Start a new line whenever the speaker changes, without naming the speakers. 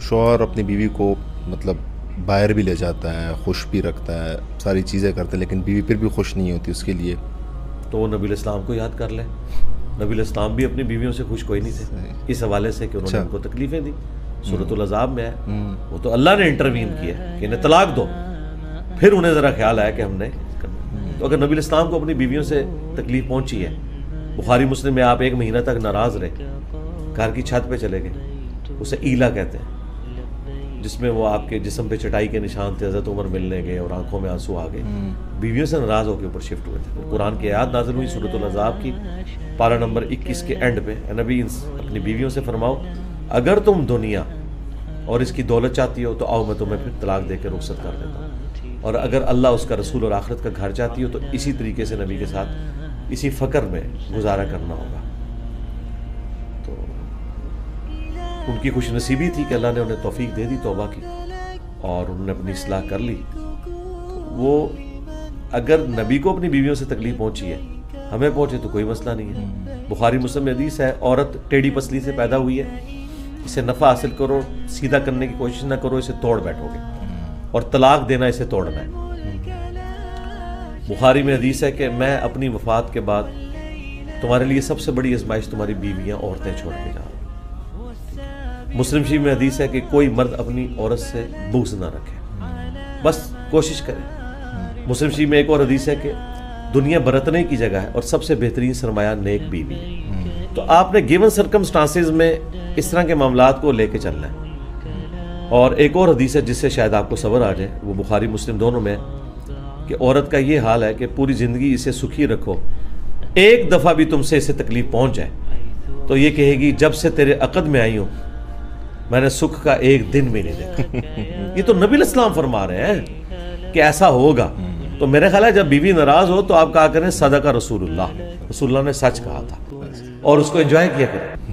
شوہر اپنی بیوی کو مطلب باہر بھی لے جاتا ہے، خوش بھی رکھتا ہے، ساری چیزیں کرتا ہے، لیکن بیوی پھر بھی خوش نہیں ہوتی اس کے لیے،
تو وہ نبی الاسلام کو یاد کر لیں. نبی الاسلام بھی اپنی بیویوں سے خوش کوئی نہیں تھے اس حوالے سے کہ انہوں نے ان کو تکلیفیں دی. سورۃ العذاب میں ہے، وہ تو اللہ نے انٹروین کیا کہ انہیں طلاق دو، پھر انہیں ذرا خیال آیا کہ ہم نے کرنا. تو اگر نبی الاسلام کو اپنی بیویوں سے تکلیف پہنچی ہے، بخاری مسلم میں آپ 1 مہینہ تک ناراض رہے، گھر کی چھت پہ چلے گئے، اسے ایلا کہتے ہیں، جس میں وہ آپ کے جسم پہ چٹائی کے نشان تھے، حضرت عمر ملنے گئے اور آنکھوں میں آنسو آ گئے، بیویوں سے ناراض ہو کے اوپر شفٹ ہوئے تھے. قرآن کی آیات نازل ہوئی سورۃ العذاب کی پارہ نمبر 21 کے اینڈ پہ، اے نبی اپنی بیویوں سے فرماؤ اگر تم دنیا اور اس کی دولت چاہتی ہو تو آؤ میں تمہیں پھر طلاق دے کے رخصت کر دیتا ہوں، اور اگر اللہ اس کا رسول اور آخرت کا گھر چاہتی ہو تو اسی طریقے سے نبی کے ساتھ اسی فقر میں گزارا کرنا ہوگا. تو ان کی خوش نصیبی تھی کہ اللہ نے انہیں توفیق دے دی توبہ کی، اور انہوں نے اپنی اصلاح کر لی. وہ اگر نبی کو اپنی بیویوں سے تکلیف پہنچی ہے، ہمیں پہنچے تو کوئی مسئلہ نہیں ہے. بخاری مسلم میں حدیث ہے، عورت ٹیڑھی پسلی سے پیدا ہوئی ہے، اسے نفع حاصل کرو، سیدھا کرنے کی کوشش نہ کرو، اسے توڑ بیٹھو گے، اور طلاق دینا اسے توڑنا ہے. بخاری میں حدیث ہے کہ میں اپنی وفات کے بعد تمہارے لیے سب سے بڑی آزمائش تمہاری بیویاں عورتیں چھوڑ کے جا رہا ہوں. مسلم شریف میں حدیث ہے کہ کوئی مرد اپنی عورت سے بغض نہ رکھے، بس کوشش کرے. مسلم شریف میں ایک اور حدیث ہے کہ دنیا برتنے کی جگہ ہے اور سب سے بہترین سرمایہ نیک بیوی ہے. تو آپ نے گیون سرکمسٹانسز میں اس طرح کے معاملات کو لے کے چلنا ہے. اور ایک اور حدیث ہے جس سے شاید آپ کو صبر آ جائے، وہ بخاری مسلم دونوں میں، کہ عورت کا یہ حال ہے کہ پوری زندگی اسے سکھی رکھو، ایک دفعہ بھی تم سے اسے تکلیف پہنچ جائے تو یہ کہے گی جب سے تیرے عقد میں آئی ہوں میں نے سکھ کا ایک دن بھی نہیں دیکھا. یہ تو نبی الاسلام فرما رہے ہیں کہ ایسا ہوگا. تو میرے خیال ہے جب بیوی ناراض ہو تو آپ کہا کریں صدق رسول اللہ، رسول اللہ نے سچ کہا تھا، اور اس کو انجوائے کیا کریں.